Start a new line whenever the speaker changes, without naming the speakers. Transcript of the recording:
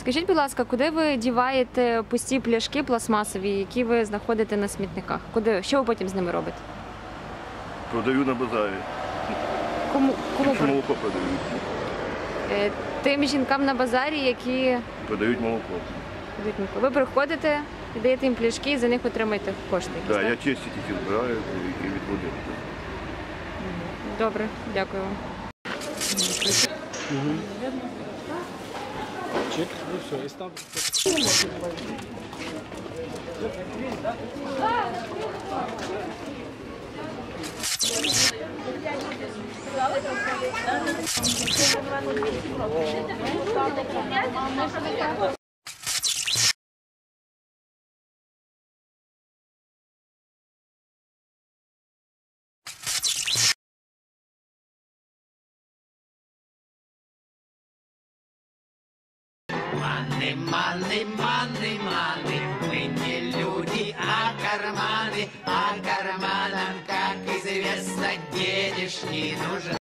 Скажіть, будь ласка, куди ви діваєте пусті пляшки пластмасові, які ви знаходите на смітниках? Що ви потім з ними робите?
Продаю на базарі.
Кому
Молоко продають.
Тим жінкам на базарі, які
Продають молоко.
продають молоко. Ви приходите, віддаєте їм пляшки і за них отримаєте кошти.
Так, я чисті тільки збираю і відводив.
Добре, дякую вам.
Чек, ну все, и ставь.
Маны, маны, маны, маны, мы не люди, а карманы, а карманам, как известно, денег не нужен.